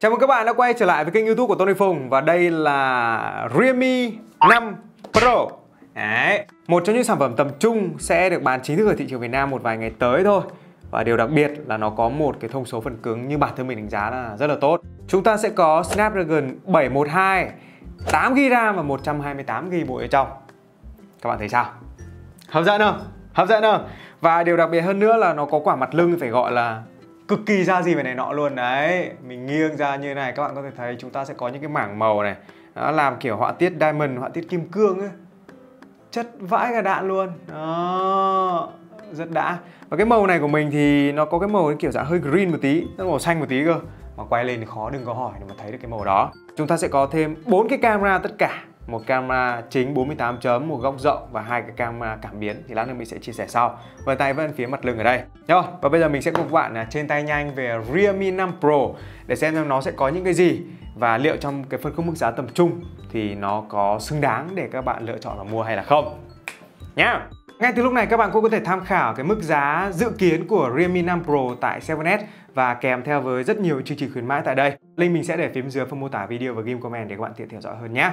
Chào mừng các bạn đã quay trở lại với kênh YouTube của Tony Phùng. Và đây là Realme 5 Pro. Đấy, một trong những sản phẩm tầm trung sẽ được bán chính thức ở thị trường Việt Nam một vài ngày tới thôi. Và điều đặc biệt là nó có một cái thông số phần cứng như bản thân mình đánh giá là rất là tốt. Chúng ta sẽ có Snapdragon 712, 8GB RAM và 128GB bộ ở trong. Các bạn thấy sao? Hấp dẫn không? Hấp dẫn không? Và điều đặc biệt hơn nữa là nó có quả mặt lưng phải gọi là cực kỳ ra gì về này nọ luôn đấy. Mình nghiêng ra như này các bạn có thể thấy chúng ta sẽ có những cái mảng màu này. Nó làm kiểu họa tiết diamond, họa tiết kim cương ấy. Chất vãi cả đạn luôn. Đó, rất đã. Và cái màu này của mình thì nó có cái màu kiểu dạng hơi green một tí, nó màu xanh một tí cơ. Mà quay lên thì khó đừng có hỏi để mà thấy được cái màu đó. Chúng ta sẽ có thêm 4 cái camera tất cả. Một camera chính 48 chấm, một góc rộng và 2 cái camera cảm biến thì lát nữa mình sẽ chia sẻ sau. Và tay vẫn phía mặt lưng ở đây. Rồi, và bây giờ mình sẽ cùng các bạn trên tay nhanh về Realme 5 Pro để xem nó sẽ có những cái gì và liệu trong cái phân khúc mức giá tầm trung thì nó có xứng đáng để các bạn lựa chọn là mua hay là không nhá. Ngay từ lúc này các bạn cũng có thể tham khảo cái mức giá dự kiến của Realme 5 Pro tại 7S và kèm theo với rất nhiều chương trình khuyến mãi tại đây. Link mình sẽ để phía bên dưới phần mô tả video và ghim comment để các bạn tiện theo dõi hơn nhé.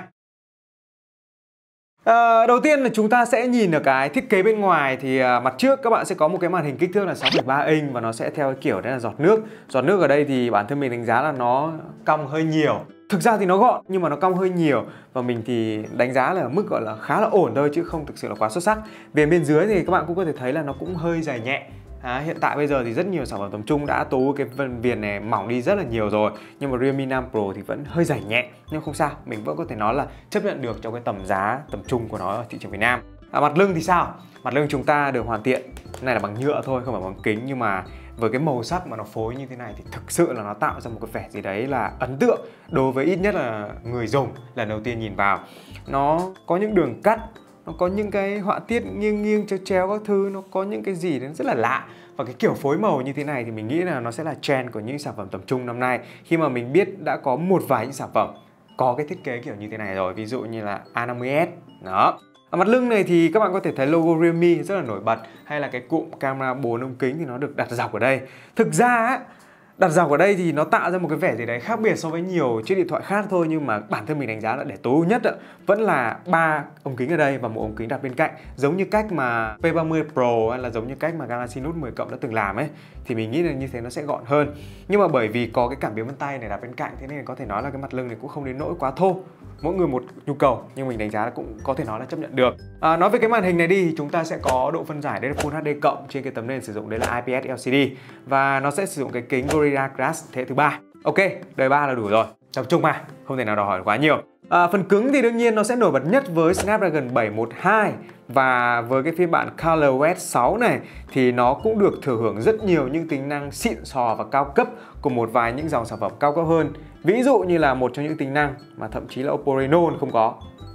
Đầu tiên là chúng ta sẽ nhìn ở cái thiết kế bên ngoài thì mặt trước các bạn sẽ có một cái màn hình kích thước là 6,3 inch và nó sẽ theo cái kiểu đấy là giọt nước. Giọt nước ở đây thì bản thân mình đánh giá là nó cong hơi nhiều. Thực ra thì nó gọn nhưng mà nó cong hơi nhiều và mình thì đánh giá là ở mức gọi là khá là ổn thôi chứ không thực sự là quá xuất sắc. Về bên dưới thì các bạn cũng có thể thấy là nó cũng hơi dày nhẹ. Hiện tại bây giờ thì rất nhiều sản phẩm tầm trung đã tố cái phần viền này mỏng đi rất là nhiều rồi. Nhưng mà Realme 5 Pro thì vẫn hơi dày nhẹ. Nhưng không sao, mình vẫn có thể nói là chấp nhận được trong cái tầm giá tầm trung của nó ở thị trường Việt Nam. Mặt lưng thì sao? Mặt lưng chúng ta được hoàn thiện. Cái này là bằng nhựa thôi, không phải bằng kính. Nhưng mà với cái màu sắc mà nó phối như thế này thì thực sự là nó tạo ra một cái vẻ gì đấy là ấn tượng đối với ít nhất là người dùng lần đầu tiên nhìn vào. Nó có những đường cắt, nó có những cái họa tiết nghiêng nghiêng chéo chéo các thứ, nó có những cái gì đấy rất là lạ. Và cái kiểu phối màu như thế này thì mình nghĩ là nó sẽ là trend của những sản phẩm tầm trung năm nay. Khi mà mình biết đã có một vài những sản phẩm có cái thiết kế kiểu như thế này rồi, ví dụ như là A50s. Đó. Ở mặt lưng này thì các bạn có thể thấy logo Realme rất là nổi bật, hay là cái cụm camera 4 ống kính thì nó được đặt dọc ở đây. Thực ra á, đặt dọc ở đây thì nó tạo ra một cái vẻ gì đấy khác biệt so với nhiều chiếc điện thoại khác thôi, nhưng mà bản thân mình đánh giá là để tối ưu nhất vẫn là 3 ống kính ở đây và một ống kính đặt bên cạnh, giống như cách mà P30 Pro hay là giống như cách mà Galaxy Note 10 Cộng đã từng làm ấy, thì mình nghĩ là như thế nó sẽ gọn hơn. Nhưng mà bởi vì có cái cảm biến vân tay này đặt bên cạnh, thế nên có thể nói là cái mặt lưng này cũng không đến nỗi quá thô. Mỗi người một nhu cầu, nhưng mình đánh giá là cũng có thể nói là chấp nhận được. Nói về cái màn hình này đi, chúng ta sẽ có độ phân giải đây là Full HD cộng, trên cái tấm nền sử dụng đấy là IPS LCD và nó sẽ sử dụng cái kính Gorilla Glass thế thứ 3. Ok, đời 3 là đủ rồi. Tập trung mà, không thể nào đòi hỏi quá nhiều. Phần cứng thì đương nhiên nó sẽ nổi bật nhất với Snapdragon 712 và với cái phiên bản ColorOS 6 này thì nó cũng được thừa hưởng rất nhiều những tính năng xịn sò và cao cấp của một vài những dòng sản phẩm cao cấp hơn. Ví dụ như là một trong những tính năng mà thậm chí là Oppo Reno không có,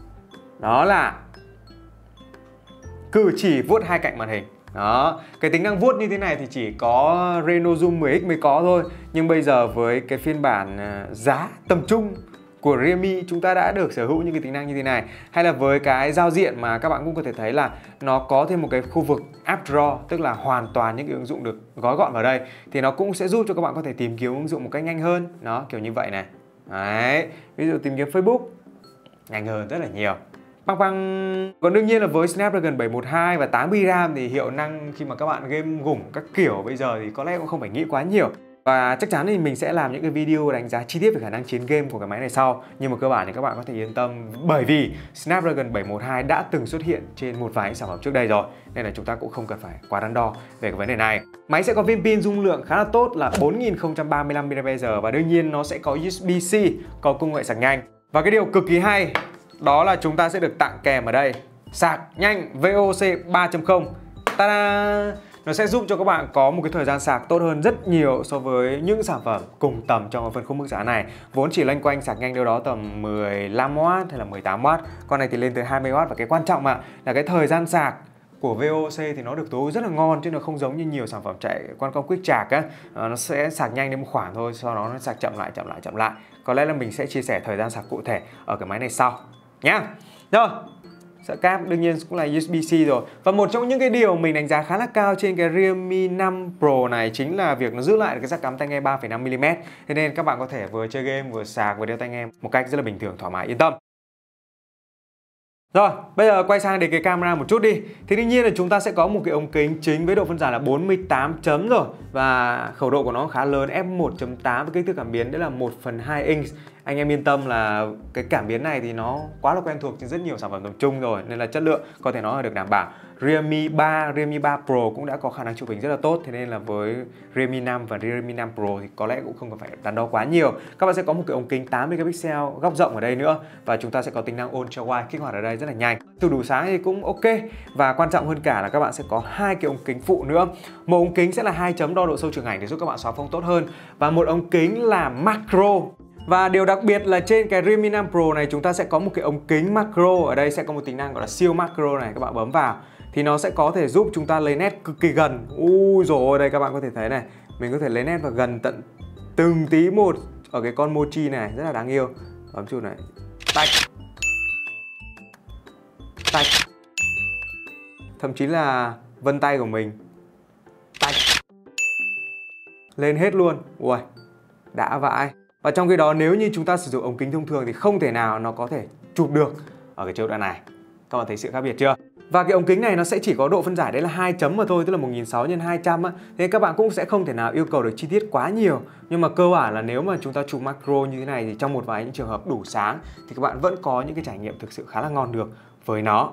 đó là cử chỉ vuốt hai cạnh màn hình. Đó, cái tính năng vuốt như thế này thì chỉ có Reno Zoom 10X mới có thôi. Nhưng bây giờ với cái phiên bản giá tầm trung của Realme chúng ta đã được sở hữu những cái tính năng như thế này. Hay là với cái giao diện mà các bạn cũng có thể thấy là nó có thêm một cái khu vực App Drawer, tức là hoàn toàn những cái ứng dụng được gói gọn vào đây, thì nó cũng sẽ giúp cho các bạn có thể tìm kiếm ứng dụng một cách nhanh hơn. Đó, kiểu như vậy này. Đấy, ví dụ tìm kiếm Facebook nhanh hơn rất là nhiều. Còn đương nhiên là với Snapdragon 712 và 8GB RAM thì hiệu năng khi mà các bạn game gủng các kiểu bây giờ thì có lẽ cũng không phải nghĩ quá nhiều. Và chắc chắn thì mình sẽ làm những cái video đánh giá chi tiết về khả năng chiến game của cái máy này sau. Nhưng mà cơ bản thì các bạn có thể yên tâm bởi vì Snapdragon 712 đã từng xuất hiện trên một vài sản phẩm trước đây rồi. Nên là chúng ta cũng không cần phải quá đắn đo về cái vấn đề này. Máy sẽ có viên pin dung lượng khá là tốt là 4035 mAh và đương nhiên nó sẽ có USB-C, có công nghệ sạc nhanh. Và cái điều cực kỳ hay đó là chúng ta sẽ được tặng kèm ở đây sạc nhanh VOC 3.0. Ta-da! Nó sẽ giúp cho các bạn có một cái thời gian sạc tốt hơn rất nhiều so với những sản phẩm cùng tầm trong phân khúc mức giá này. Vốn chỉ loanh quanh sạc nhanh đâu đó tầm 15W hay là 18W. Con này thì lên tới 20W và cái quan trọng mà là cái thời gian sạc của VOC thì nó được tối ưu rất là ngon, chứ nó không giống như nhiều sản phẩm chạy Qualcomm Quick Charge á, nó sẽ sạc nhanh đến một khoảng thôi, sau đó nó sạc chậm lại. Có lẽ là mình sẽ chia sẻ thời gian sạc cụ thể ở cái máy này sau nhá. Rồi, cáp đương nhiên cũng là USB-C rồi. Và một trong những cái điều mình đánh giá khá là cao trên cái Realme 5 Pro này chính là việc nó giữ lại được cái jack cắm tai nghe 3,5mm. Thế nên các bạn có thể vừa chơi game, vừa sạc, vừa đeo tai nghe một cách rất là bình thường, thoải mái, yên tâm. Rồi, bây giờ quay sang đến cái camera một chút đi. Thì đương nhiên là chúng ta sẽ có một cái ống kính chính với độ phân giải là 48 chấm rồi. Và khẩu độ của nó khá lớn, f1.8 với kích thước cảm biến đấy là 1/2 inch. Anh em yên tâm là cái cảm biến này thì nó quá là quen thuộc trên rất nhiều sản phẩm tầm trung rồi, nên là chất lượng có thể nói là được đảm bảo. Realme 3 Pro cũng đã có khả năng chụp hình rất là tốt, thế nên là với Realme 5 và Realme 5 Pro thì có lẽ cũng không cần phải đắn đo quá nhiều. Các bạn sẽ có một cái ống kính 8 megapixel góc rộng ở đây nữa, và chúng ta sẽ có tính năng ultra wide kích hoạt ở đây rất là nhanh. Từ đủ sáng thì cũng ok, và quan trọng hơn cả là các bạn sẽ có hai cái ống kính phụ nữa. Một ống kính sẽ là 2 chấm đo độ sâu trường ảnh để giúp các bạn xóa phông tốt hơn, và một ống kính là macro. Và điều đặc biệt là trên cái Realme 5 Pro này chúng ta sẽ có một cái ống kính macro. Ở đây sẽ có một tính năng gọi là siêu macro này, các bạn bấm vào thì nó sẽ có thể giúp chúng ta lấy nét cực kỳ gần. Ui rồi, đây các bạn có thể thấy này, mình có thể lấy nét vào gần tận từng tí một ở cái con mochi này, rất là đáng yêu. Bấm chuột này, tách, tách, thậm chí là vân tay của mình, tách, lên hết luôn. Ui, đã vãi. Và trong khi đó nếu như chúng ta sử dụng ống kính thông thường thì không thể nào nó có thể chụp được ở cái chế độ đoạn này. Các bạn thấy sự khác biệt chưa? Và cái ống kính này nó sẽ chỉ có độ phân giải đấy là 2 chấm mà thôi, tức là 1600 x 200 á. Thế các bạn cũng sẽ không thể nào yêu cầu được chi tiết quá nhiều. Nhưng mà cơ bản là nếu mà chúng ta chụp macro như thế này thì trong một vài những trường hợp đủ sáng thì các bạn vẫn có những cái trải nghiệm thực sự khá là ngon được với nó.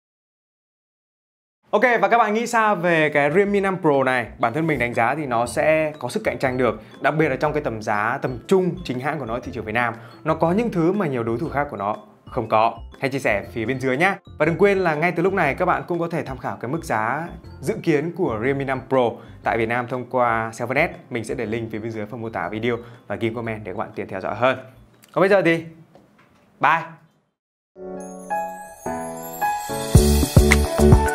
Ok, và các bạn nghĩ sao về cái Realme 5 Pro này? Bản thân mình đánh giá thì nó sẽ có sức cạnh tranh được, đặc biệt là trong cái tầm giá tầm trung chính hãng của nó thị trường Việt Nam. Nó có những thứ mà nhiều đối thủ khác của nó không có. Hãy chia sẻ phía bên dưới nhé. Và đừng quên là ngay từ lúc này các bạn cũng có thể tham khảo cái mức giá dự kiến của Realme 5 Pro tại Việt Nam thông qua Seven S. Mình sẽ để link phía bên dưới phần mô tả video và ghi comment để các bạn tiện theo dõi hơn. Còn bây giờ thì bye!